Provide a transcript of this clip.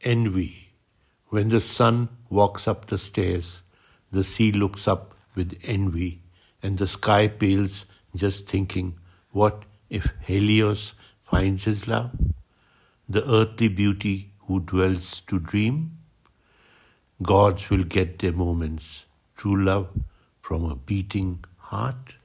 Envy. When the sun walks up the stairs, the sea looks up with envy, and the sky pales just thinking, what if Helios finds his love? The earthly beauty who dwells to dream? Gods will get their moments, true love from a beating heart.